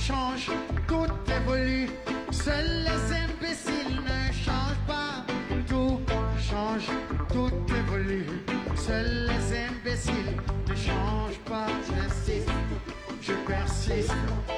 change, tout évolue. Seuls les imbéciles ne changent pas. Tout change, tout évolue. Seuls les imbéciles ne changent pas. J'insiste, je persiste.